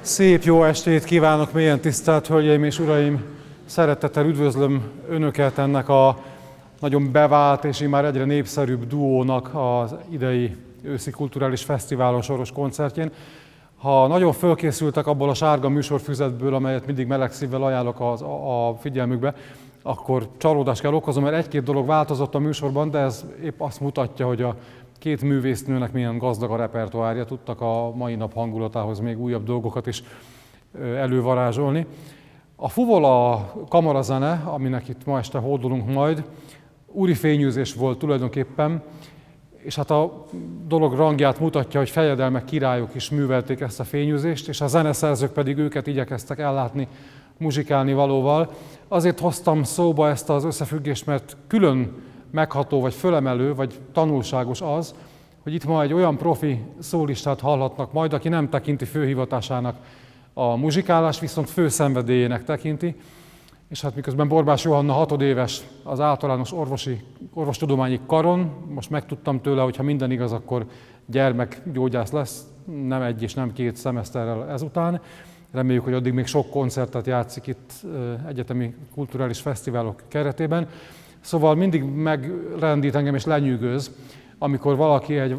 Szép jó estét kívánok, mélyen tisztelt Hölgyeim és Uraim! Szeretettel üdvözlöm Önöket ennek a nagyon bevált és immár egyre népszerűbb duónak az idei őszi kulturális fesztiválon soros koncertjén. Ha nagyon fölkészültek abból a sárga műsorfüzetből, amelyet mindig meleg szívvel ajánlok a figyelmükbe, akkor csalódást kell okozom, mert egy-két dolog változott a műsorban, de ez épp azt mutatja, hogy a két művésznőnek milyen gazdag a repertoárja, tudtak a mai nap hangulatához még újabb dolgokat is elővarázsolni. A fuvola kamarazene, aminek itt ma este hódolunk majd, úri fényűzés volt tulajdonképpen, és hát a dolog rangját mutatja, hogy fejedelmek, királyok is művelték ezt a fényűzést, és a zeneszerzők pedig őket igyekeztek ellátni muzsikálni valóval. Azért hoztam szóba ezt az összefüggést, mert külön megható, vagy fölemelő, vagy tanulságos az, hogy itt ma egy olyan profi szólistát hallhatnak majd, aki nem tekinti főhivatásának a muzsikálást, viszont fő szenvedélyének tekinti. És hát miközben Borbás Johanna 6 éves az általános orvostudományi karon, most megtudtam tőle, hogy ha minden igaz, akkor gyermekgyógyász lesz, nem egy és nem 2 szemeszterrel ezután. Reméljük, hogy addig még sok koncertet játszik itt egyetemi kulturális fesztiválok keretében. Szóval mindig megrendít engem és lenyűgöz, amikor valaki egy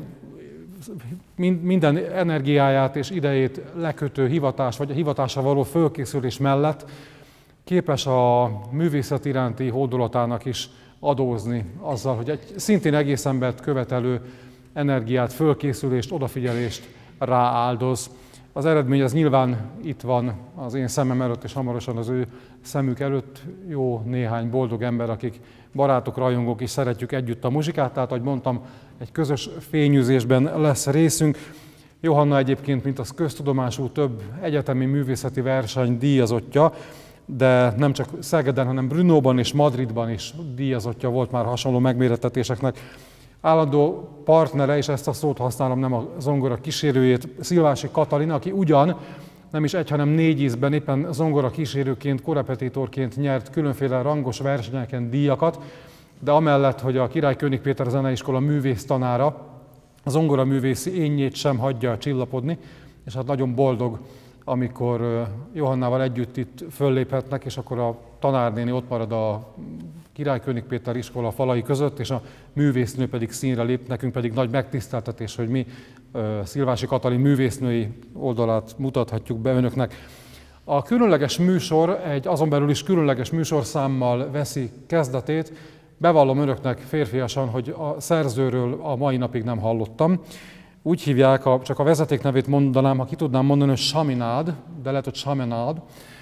minden energiáját és idejét lekötő hivatás, vagy a hivatásra való fölkészülés mellett képes a művészet iránti hódolatának is adózni azzal, hogy egy szintén egész embert követelő energiát, fölkészülést, odafigyelést rááldoz. Az eredmény az nyilván itt van az én szemem előtt, és hamarosan az ő szemük előtt jó néhány boldog ember, akik barátok, rajongók is szeretjük együtt a muzsikát, tehát ahogy mondtam, egy közös fényűzésben lesz részünk. Johanna egyébként, mint az köztudomású, több egyetemi művészeti verseny díjazottja, de nem csak Szegeden, hanem Brnóban és Madridban is díjazottja volt már hasonló megmérettetéseknek. Állandó partnere, és ezt a szót használom, nem a zongora kísérőjét, Szilvási Katalin, aki ugyan nem is egy, hanem 4 ízben éppen zongora kísérőként, korepetitorként nyert különféle rangos versenyeken díjakat, de amellett, hogy a Király Kőnig Péter Zeneiskola művésztanára, a zongoraművészi énjét sem hagyja csillapodni, és hát nagyon boldog, amikor Johannával együtt itt fölléphetnek, és akkor a tanárnéni ott marad a Király Kőnig Péter iskola falai között, és a művésznő pedig színre lép, nekünk pedig nagy megtiszteltetés, hogy mi Szilvási Katalin művésznői oldalát mutathatjuk be önöknek. A különleges műsor egy azon belül is különleges műsorszámmal veszi kezdetét. Bevallom önöknek férfiasan, hogy a szerzőről a mai napig nem hallottam. Úgy hívják, csak a vezetéknevét mondanám, ha ki tudnám mondani, hogy Chaminade, de lehet, hogy Chaminade.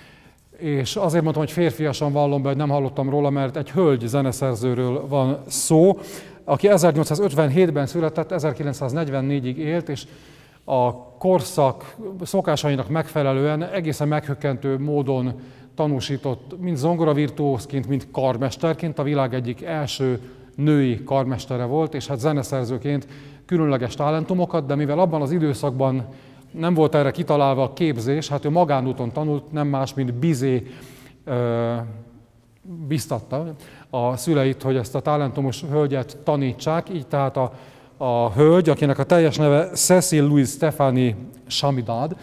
És azért mondtam, hogy férfiasan vallom be, hogy nem hallottam róla, mert egy hölgy zeneszerzőről van szó, aki 1857-ben született, 1944-ig élt, és a korszak szokásainak megfelelően egészen meghökkentő módon tanúsított mind zongoravirtuózként, mind karmesterként, a világ egyik első női karmestere volt, és hát zeneszerzőként különleges talentumokat, de mivel abban az időszakban nem volt erre kitalálva a képzés, hát ő magánúton tanult, nem más, mint Bizet biztatta a szüleit, hogy ezt a talentumos hölgyet tanítsák, így tehát a hölgy, akinek a teljes neve Cécile Louise Stéphanie Chaminade,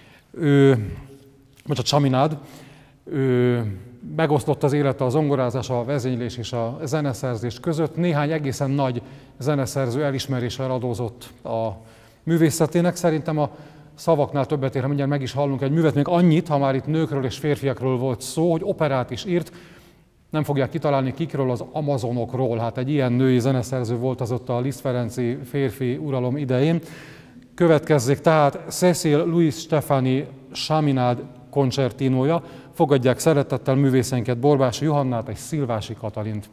ő megosztott az élete a zongorázás, a vezénylés és a zeneszerzés között. Néhány egészen nagy zeneszerző elismeréssel adózott a művészetének. Szerintem a szavaknál többet ér, ha mindjárt meg is hallunk egy művet, még annyit, ha már itt nőkről és férfiakról volt szó, hogy operát is írt, nem fogják kitalálni kikről, az amazonokról. Hát egy ilyen női zeneszerző volt az ott a Liszt Ferenci férfi uralom idején. Következzék tehát Cécile Louise Stéphanie Chaminade koncertinója. Fogadják szeretettel művészeinket, Borbás Johannát és Szilvási Katalint.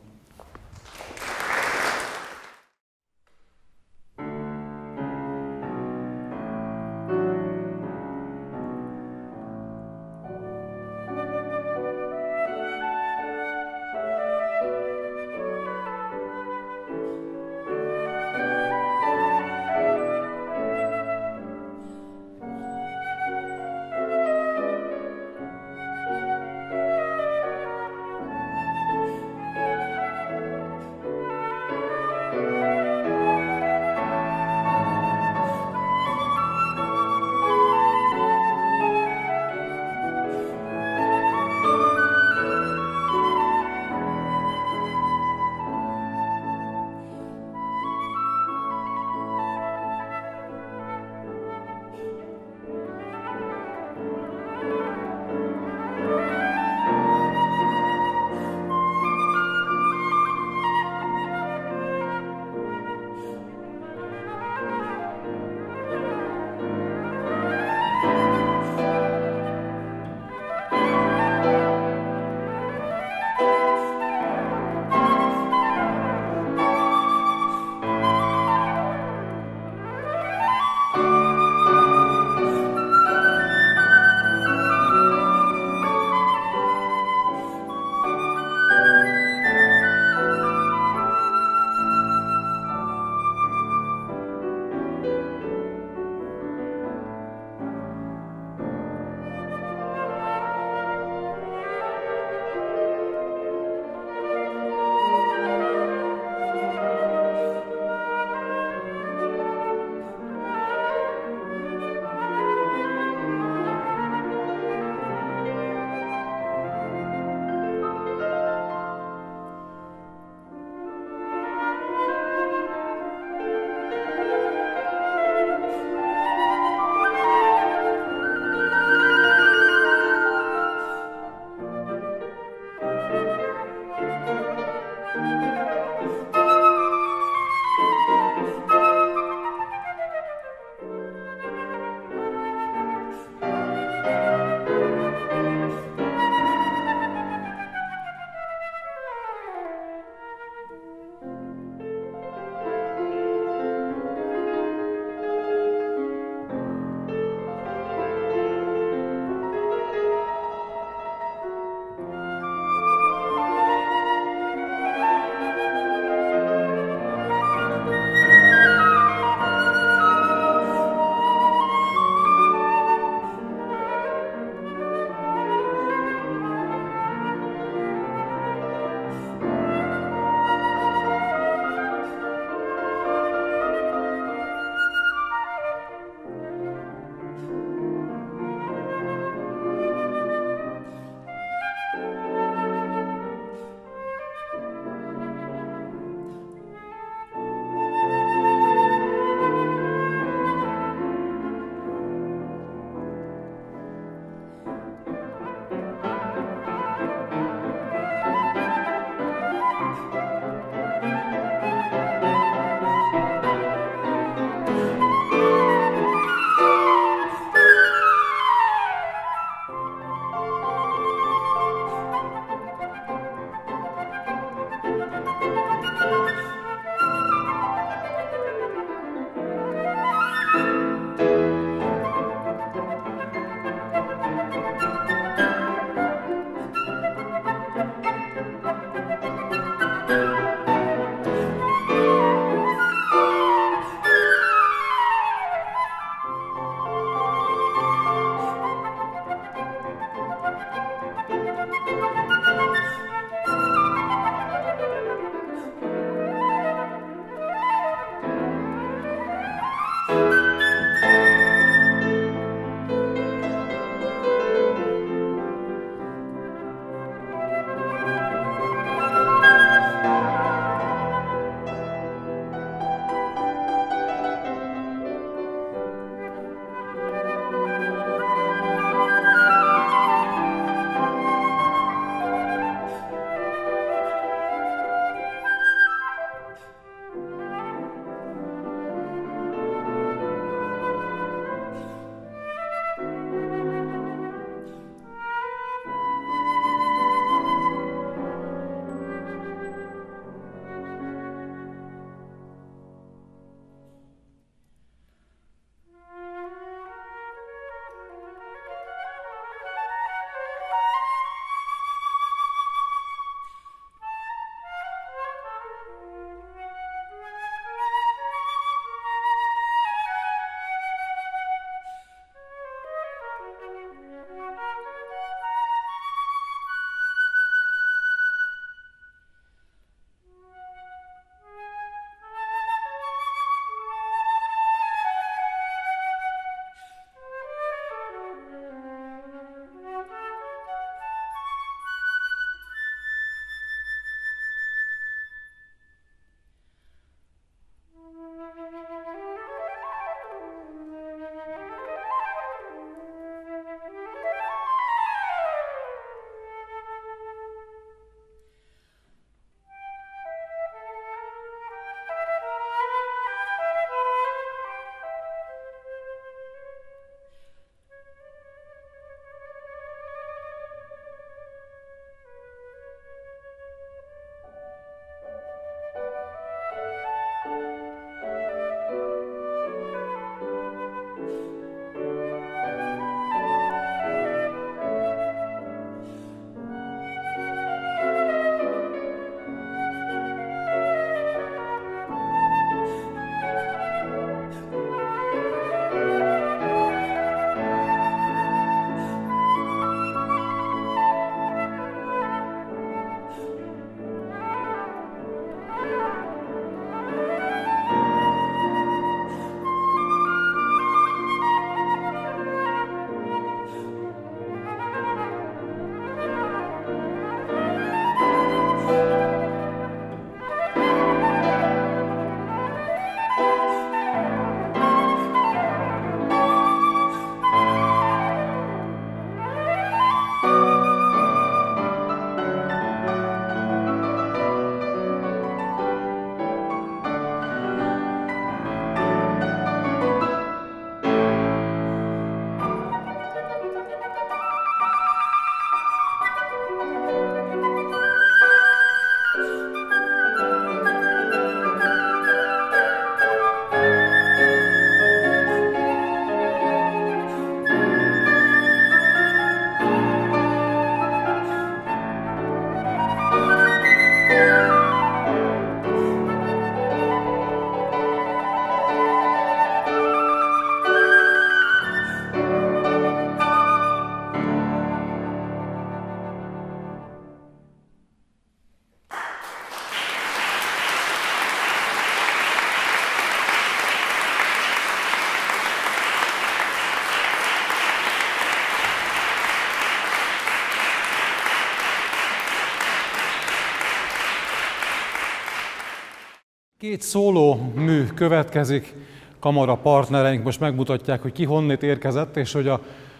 Két szóló mű következik, kamara partnereink most megmutatják, hogy ki honnét érkezett, és hogy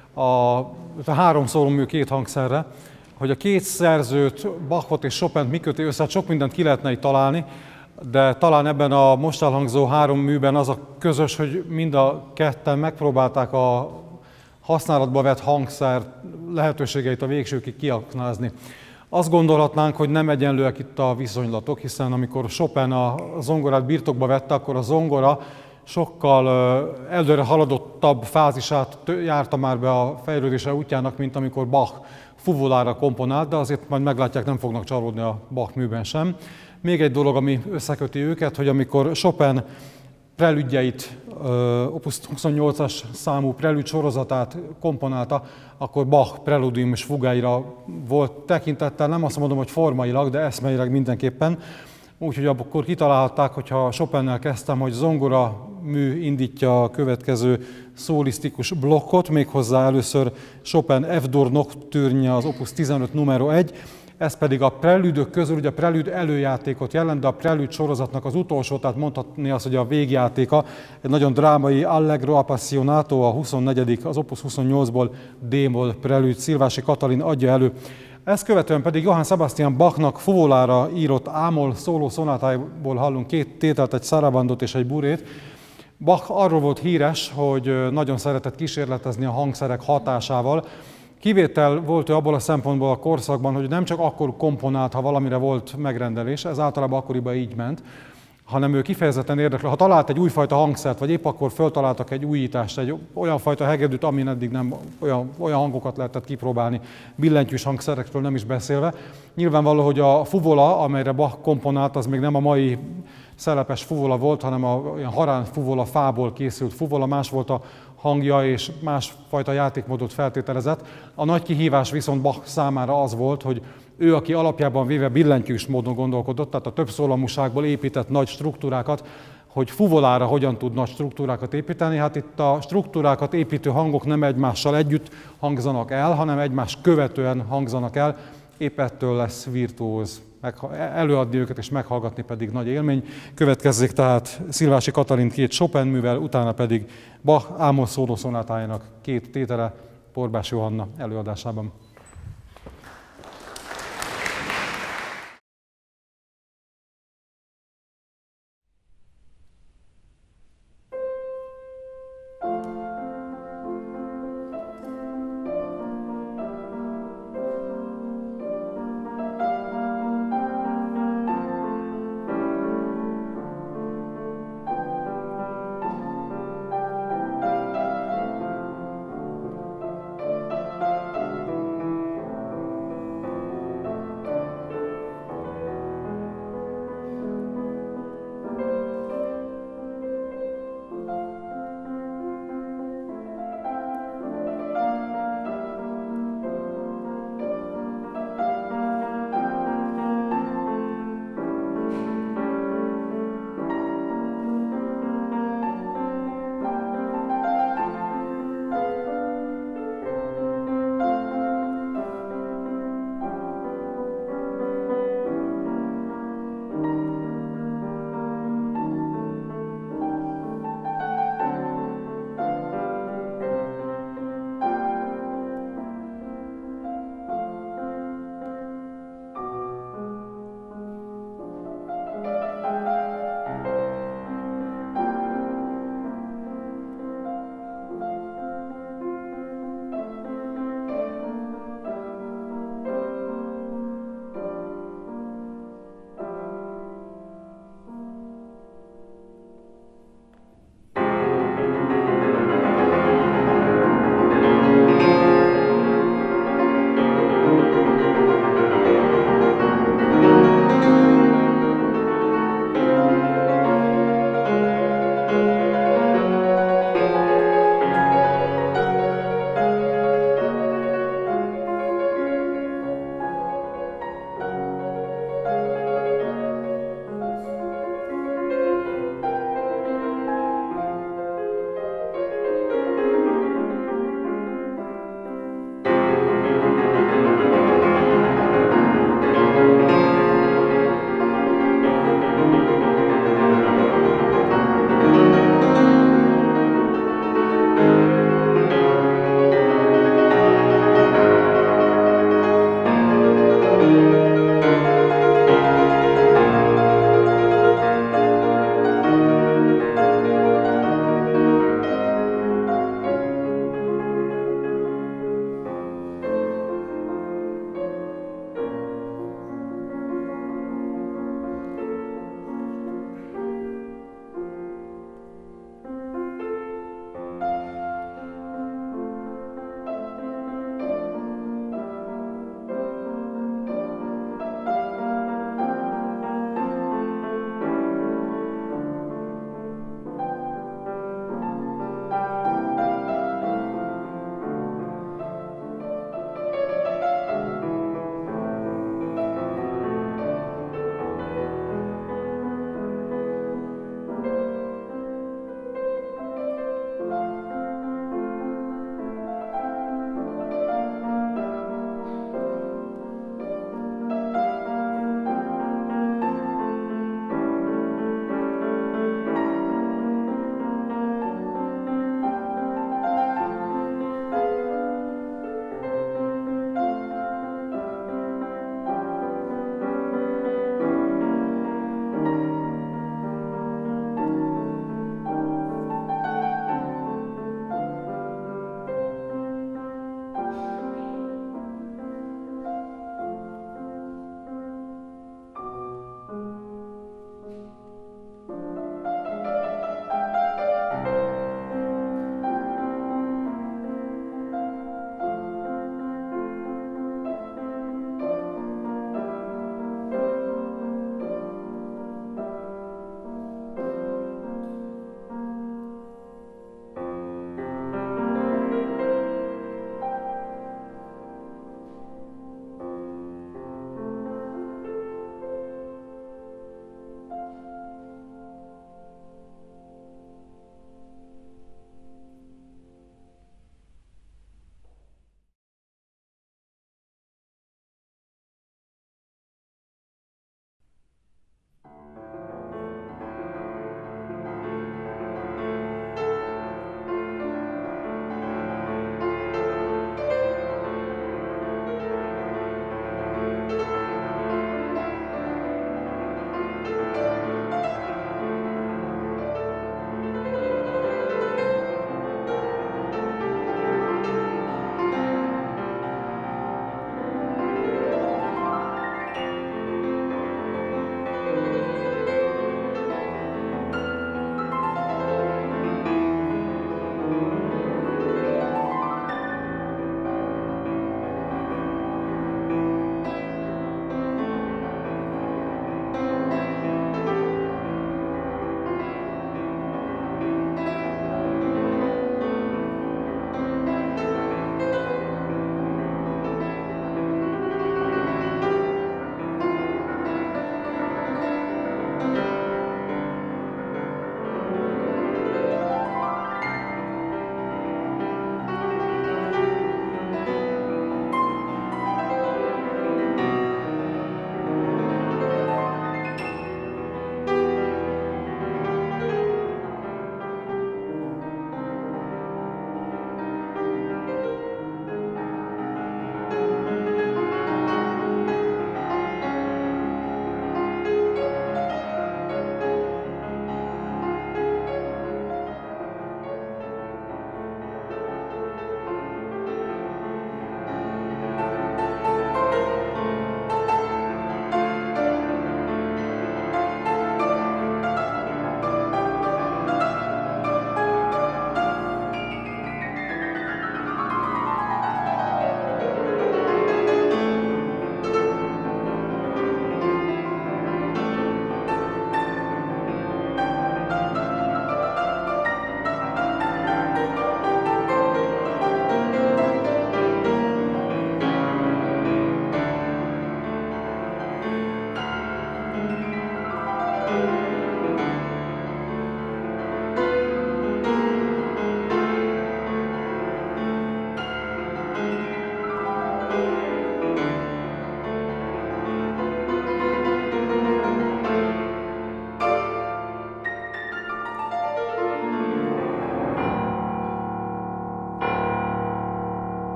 a három szóló mű két hangszerre, hogy a két szerzőt, Bachot és Chopint mi köti össze, hát sok mindent ki lehetne itt találni, de talán ebben a most elhangzó három műben az a közös, hogy mind a ketten megpróbálták a használatba vett hangszer lehetőségeit a végsőkig kiaknázni. Azt gondolhatnánk, hogy nem egyenlőek itt a viszonylatok, hiszen amikor Chopin a zongorát birtokba vette, akkor a zongora sokkal előre haladottabb fázisát járta már be a fejlődése útjának, mint amikor Bach fuvolára komponált, de azért majd meglátják, nem fognak csalódni a Bach műben sem. Még egy dolog, ami összeköti őket, hogy amikor Chopin prelüdjeit, Opus 28-as számú prelüd sorozatát komponálta, akkor Bach preludium és fugáira volt tekintettel, nem azt mondom, hogy formailag, de eszmeileg mindenképpen. Úgyhogy akkor kitalálhatták, hogyha Chopinnel kezdtem, hogy zongora mű indítja a következő szólisztikus blokkot, méghozzá először Chopin F-dur nocturne, az Opus 15 numero 1, ez pedig a prelüdök közül, ugye a prelüd előjátékot jelent, de a prelüd sorozatnak az utolsó, tehát mondhatni azt, hogy a végjátéka, egy nagyon drámai Allegro Appassionato, a 24. az Opus 28-ból D-moll prelüd, Szilvási Katalin adja elő. Ezt követően pedig Johann Sebastian Bachnak fuvolára írott A-moll szóló szonátájából hallunk két tételt, egy sarabandot és egy burét. Bach arról volt híres, hogy nagyon szeretett kísérletezni a hangszerek hatásával. Kivétel volt ő abból a szempontból a korszakban, hogy nem csak akkor komponált, ha valamire volt megrendelés, ez általában akkoriban így ment, hanem ő kifejezetten érdekel. Ha talált egy újfajta hangszert, vagy épp akkor föltaláltak egy újítást, egy olyan fajta hegedűt, amin eddig nem olyan hangokat lehetett kipróbálni, billentyűs hangszerekről nem is beszélve. Nyilvánvaló, hogy a fuvola, amelyre Bach komponált, az még nem a mai szelepes fuvola volt, hanem olyan harán fuvola, fából készült fuvola, más volt a hangja és másfajta játékmódot feltételezett. A nagy kihívás viszont Bach számára az volt, hogy ő, aki alapjában véve billentyűs módon gondolkodott, tehát a többszólamúságból épített nagy struktúrákat, hogy fuvolára hogyan tud nagy struktúrákat építeni. Hát itt a struktúrákat építő hangok nem egymással együtt hangzanak el, hanem egymást követően hangzanak el. Épp ettől lesz virtuóz. Előadni őket és meghallgatni pedig nagy élmény. Következzék tehát Szilvási Katalin két Chopin művel, utána pedig Bach A-moll szóló szonátájának két tétele Borbás Johanna előadásában.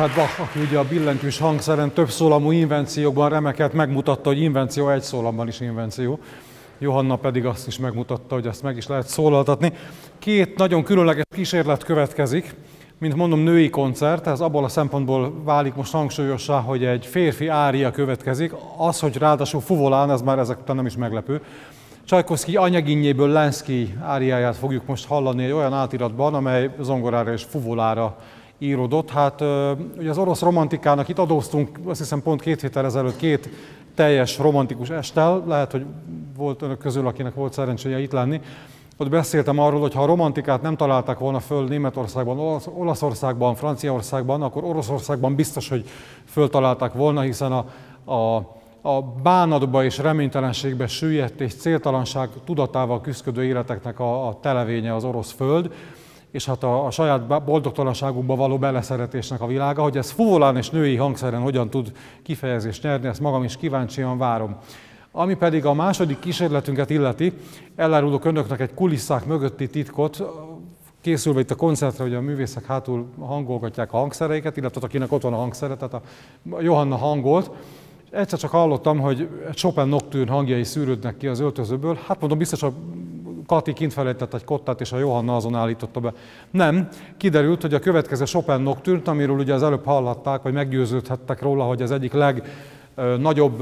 Richard Bach, aki ugye a billentyűs hangszeren több szólamú invenciókban remekelt, megmutatta, hogy invenció egy szólamban is invenció. Johanna pedig azt is megmutatta, hogy ezt meg is lehet szólaltatni. Két nagyon különleges kísérlet következik, mint mondom, női koncert, ez abból a szempontból válik most hangsúlyossá, hogy egy férfi ária következik. Az, hogy ráadásul fuvolán, ez már ezek után nem is meglepő. Csajkovszky Anyaginnyéből Lenszky áriáját fogjuk most hallani egy olyan átiratban, amely zongorára és fuvolára íródott. Hát ugye az orosz romantikának itt adóztunk, azt hiszem pont 2 héttel ezelőtt 2 teljes romantikus esttel, lehet, hogy volt önök közül, akinek volt szerencséje itt lenni. Ott beszéltem arról, hogy ha a romantikát nem találták volna föl Németországban, Olaszországban, Franciaországban, akkor Oroszországban biztos, hogy föltalálták volna, hiszen a bánatba és reménytelenségbe süllyedt és céltalanság tudatával küszködő életeknek a televénye az orosz föld, és hát a saját boldogtalanságunkba való beleszeretésnek a világa, hogy ez fuvolán és női hangszeren hogyan tud kifejezést nyerni, ezt magam is kíváncsian várom. Ami pedig a második kísérletünket illeti, elárulok önöknek egy kulisszák mögötti titkot, készülve itt a koncertre, hogy a művészek hátul hangolgatják a hangszereiket, illetve akinek ott van a hangszere, tehát a Johanna hangolt. Egyszer csak hallottam, hogy Chopin Nocturne hangjai szűrődnek ki az öltözőből. Hát mondom, biztos a Kati kint felejtett egy kottát, és a Johanna azon állította be. Nem, kiderült, hogy a következő Chopin Nocturne, amiről ugye az előbb hallhatták, vagy meggyőződhettek róla, hogy az egyik legnagyobb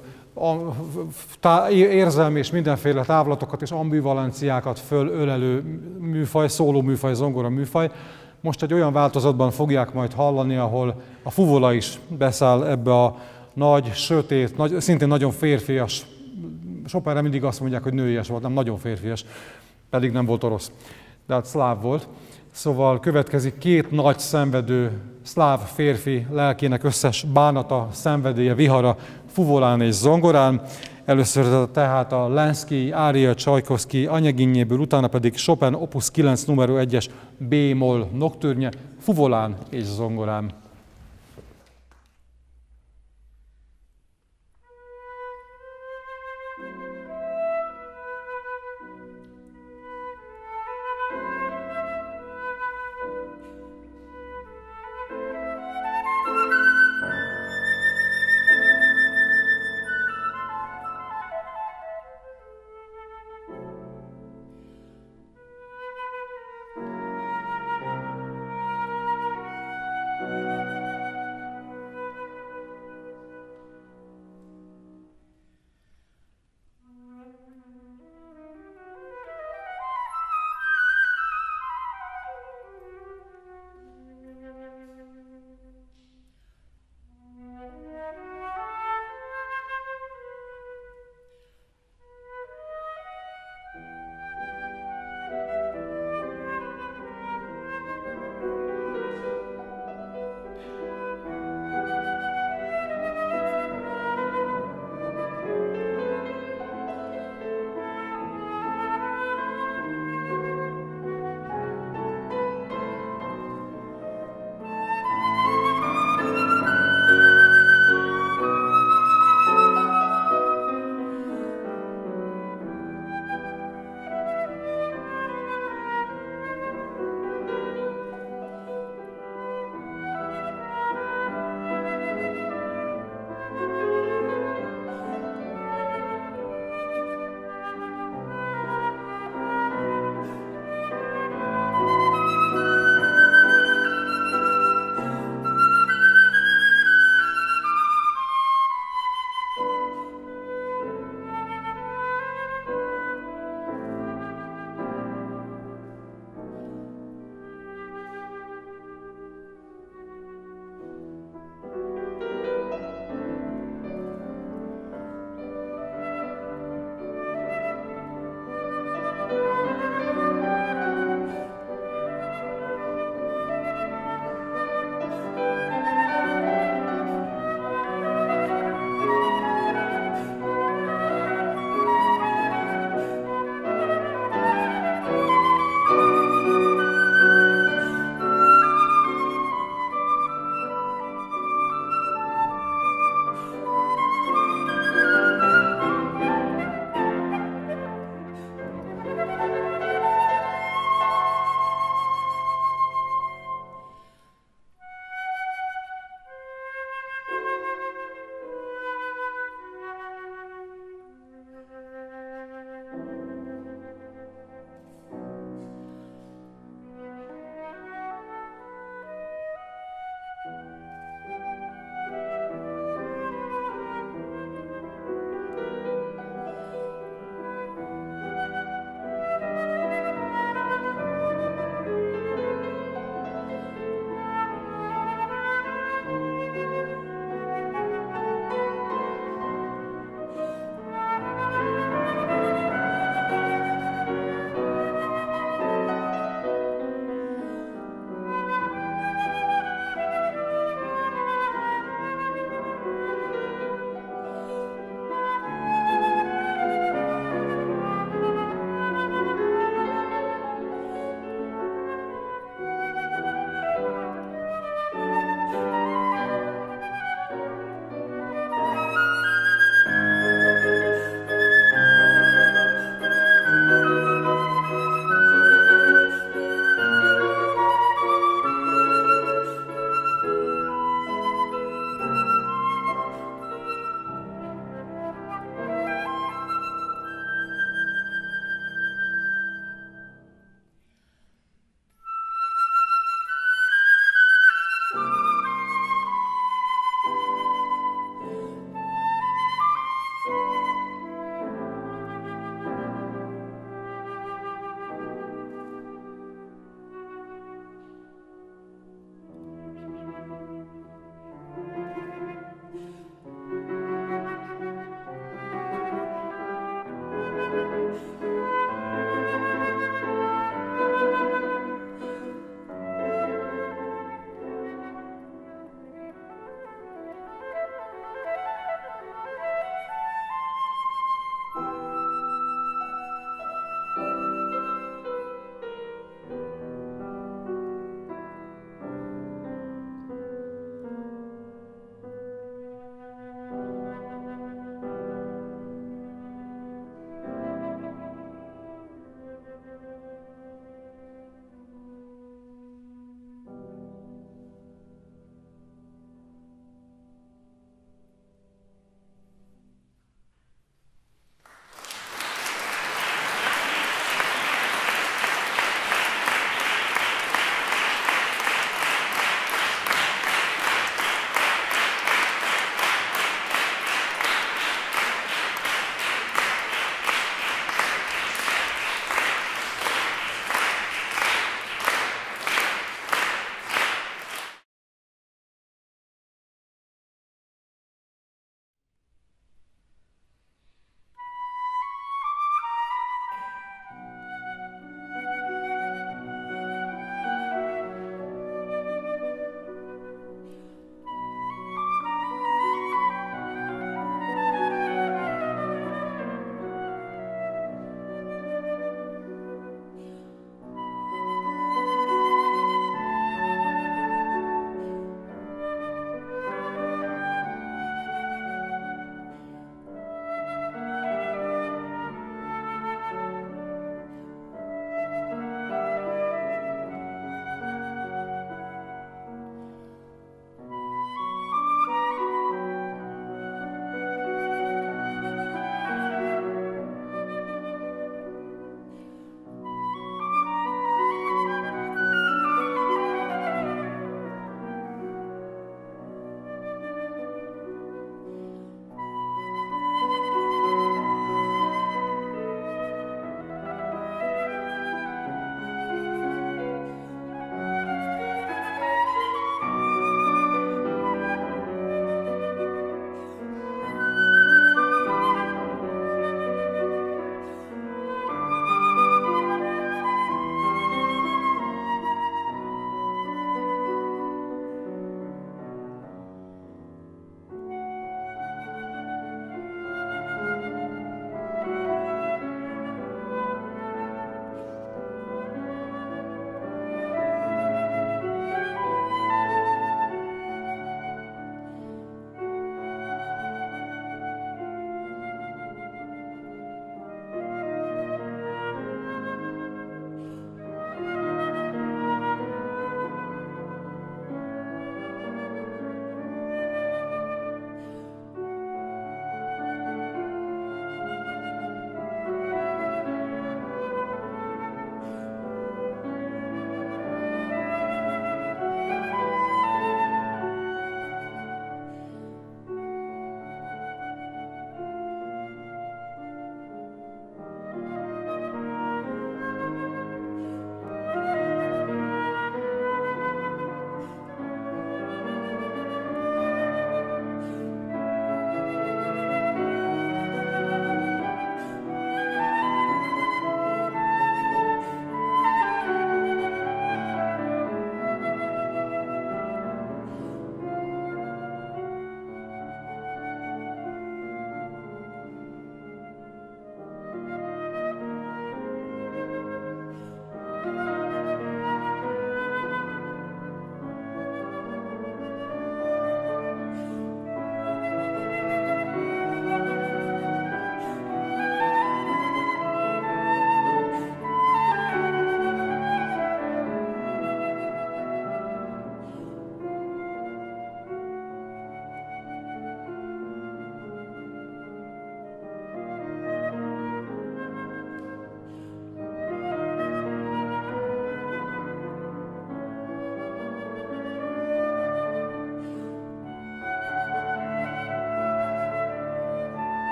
érzelmi és mindenféle távlatokat és ambivalenciákat fölölelő műfaj, szóló műfaj, zongora műfaj. Most egy olyan változatban fogják majd hallani, ahol a fuvola is beszáll ebbe a nagy, sötét, szintén nagyon férfias, Chopinre mindig azt mondják, hogy nőies volt, nem nagyon férfias, pedig nem volt orosz, de hát szláv volt. Szóval következik 2 nagy szenvedő szláv férfi lelkének összes bánata, szenvedélye, vihara, fuvolán és zongorán. Először tehát a Lenszky ária Csajkovszky Anyaginnyéből, utána pedig Chopin Opus 9 numero 1-es B-moll noktürnje, fuvolán és zongorán.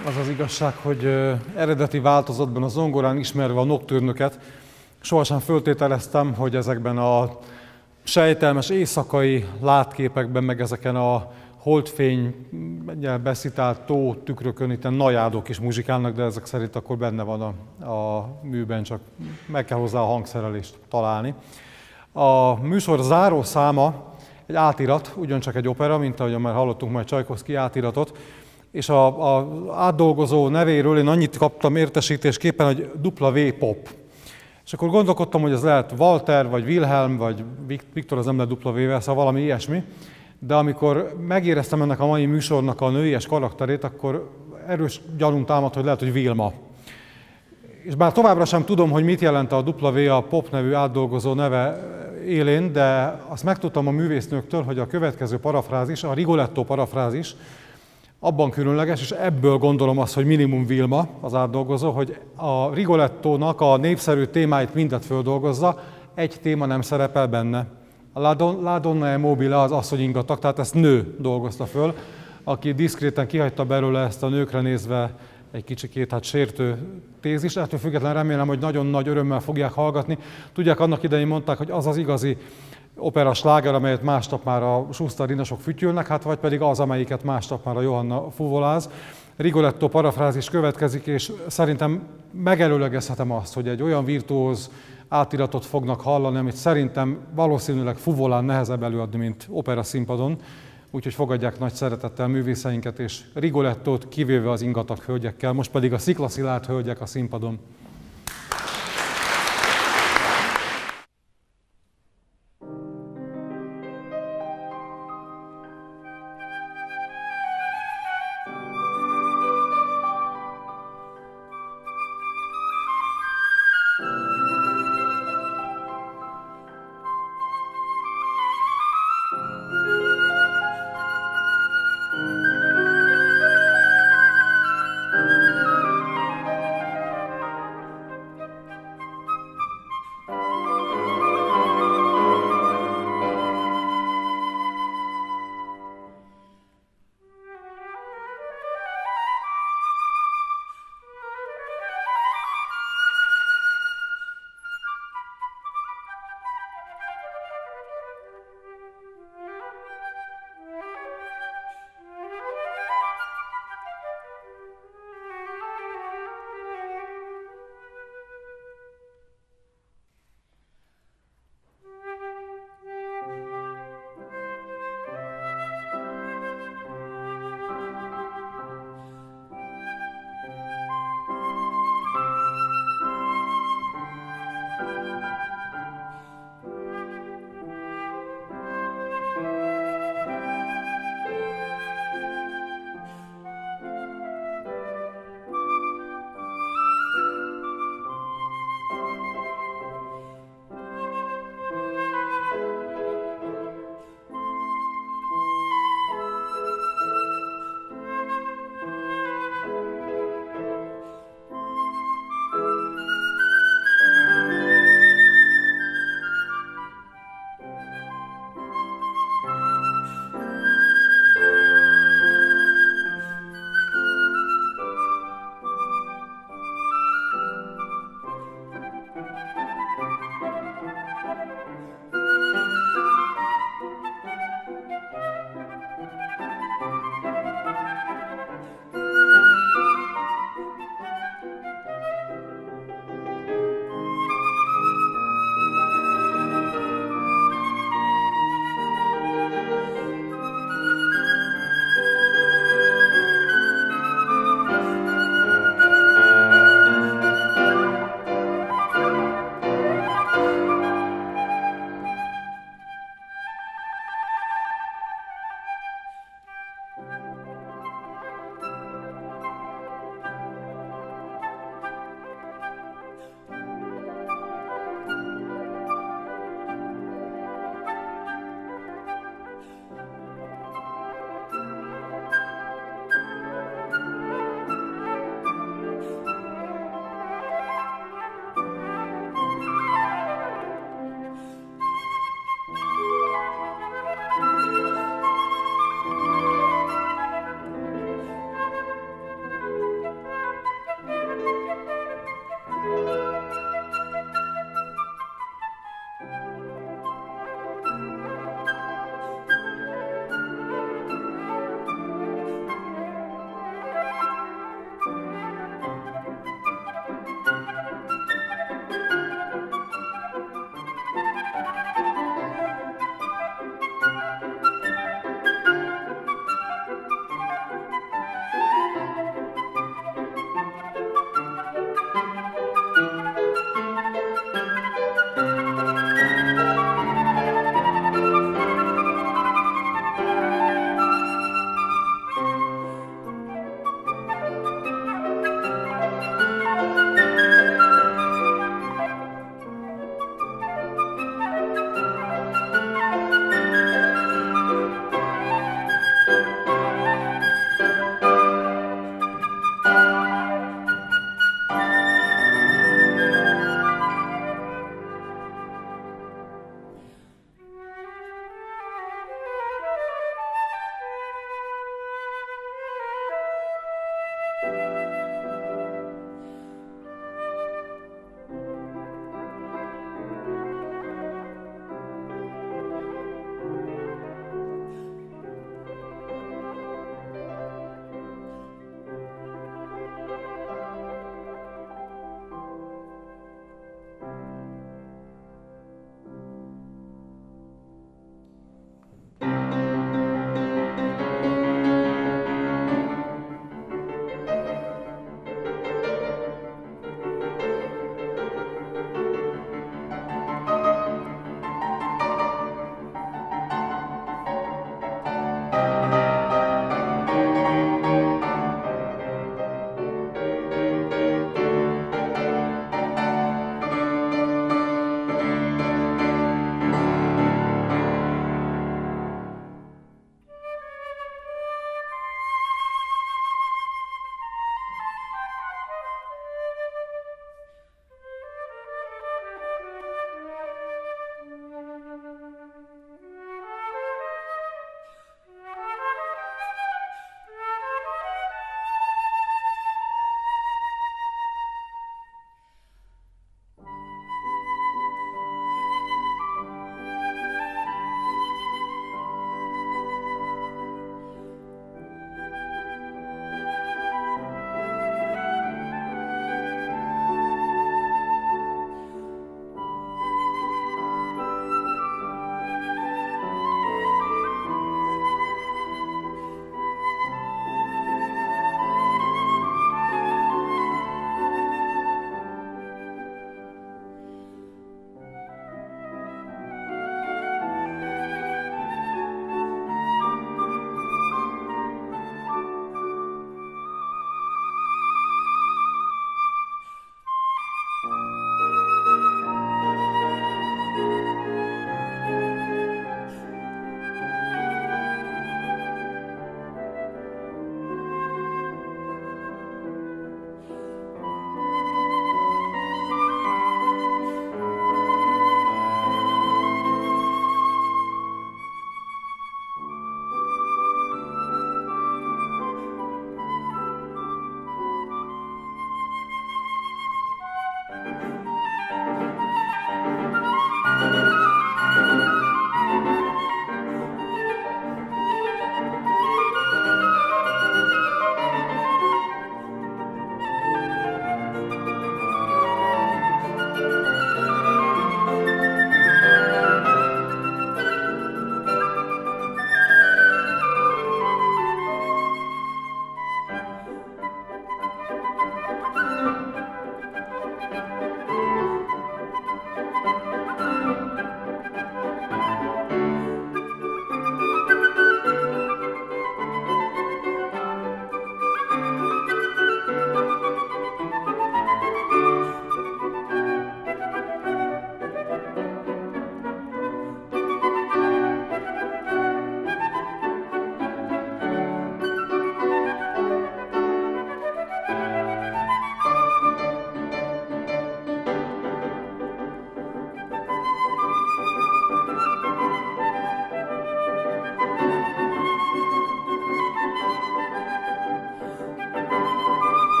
Az az igazság, hogy eredeti változatban a zongorán ismerve a nocturnöket, sohasem föltételeztem, hogy ezekben a sejtelmes éjszakai látképekben, meg ezeken a holdfény beszitált tó tükrökön itt najádok is muzsikálnak, de ezek szerint akkor benne van a műben, csak meg kell hozzá a hangszerelést találni. A műsor záró száma egy átirat, ugyancsak egy opera, mint ahogyan már hallottunk majd Csajkovszky átiratot, és az átdolgozó nevéről én annyit kaptam értesítésképpen, hogy W. Pop. És akkor gondolkodtam, hogy ez lehet Walter, vagy Wilhelm, vagy Viktor, az nem lehet W-vel, szóval valami ilyesmi. De amikor megéreztem ennek a mai műsornak a nőies karakterét, akkor erős gyanúm támadt, hogy lehet, hogy Vilma. És bár továbbra sem tudom, hogy mit jelent a W, a Pop nevű átdolgozó neve élén, de azt megtudtam a művésznőktől, hogy a következő parafrázis, a Rigoletto parafrázis, abban különleges, és ebből gondolom azt, hogy minimum Vilma az átdolgozó, hogy a Rigolettónak a népszerű témáit mindet földolgozza, egy téma nem szerepel benne. A La Donna è mobile, az asszony ingatag, tehát ezt nő dolgozta föl, aki diszkréten kihagyta belőle ezt a nőkre nézve egy kicsikét sértő tézis. Ettől függetlenül remélem, hogy nagyon nagy örömmel fogják hallgatni. Tudják, annak idején mondták, hogy az az igazi opera sláger, amelyet másnap már a Schuster rinasok fütyülnek, hát vagy pedig az, amelyiket másnap már a Johanna fuvoláz. Rigoletto parafrázis következik, és szerintem megelőlegezhetem azt, hogy egy olyan virtuóz átiratot fognak hallani, amit szerintem valószínűleg fuvolán nehezebb előadni, mint opera színpadon. Úgyhogy fogadják nagy szeretettel művészeinket, és Rigolettót kivéve az ingatag hölgyekkel, most pedig a sziklaszilárd hölgyek a színpadon.